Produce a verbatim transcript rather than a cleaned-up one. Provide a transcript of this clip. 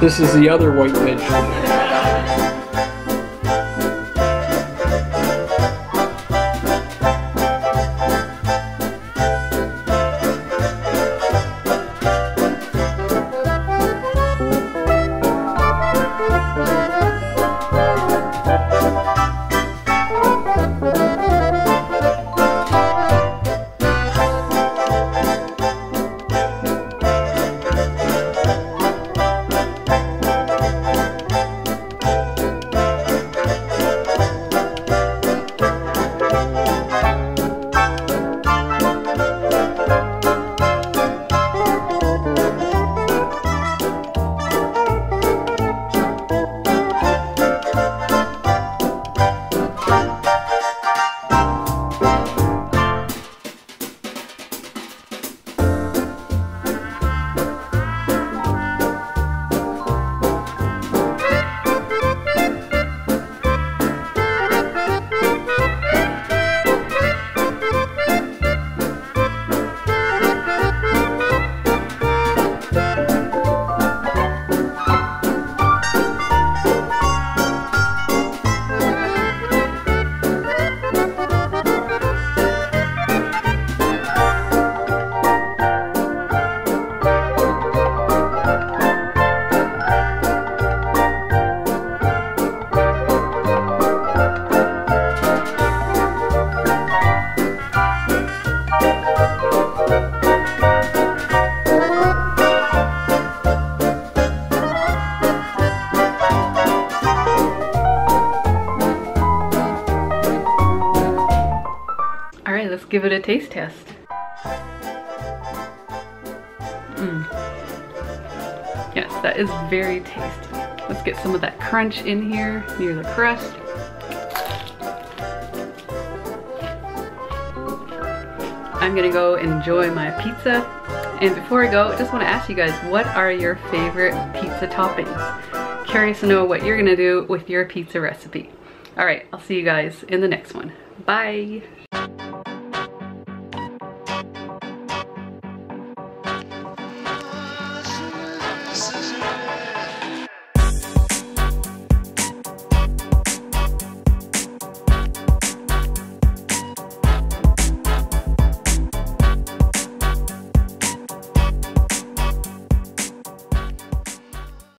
This is the other white vegetable. Alright, let's give it a taste test. Mm. Yes, that is very tasty. Let's get some of that crunch in here near the crust. I'm gonna go enjoy my pizza. And before I go, I just want to ask you guys, what are your favorite pizza toppings? Curious to know what you're gonna do with your pizza recipe. Alright, I'll see you guys in the next one. Bye!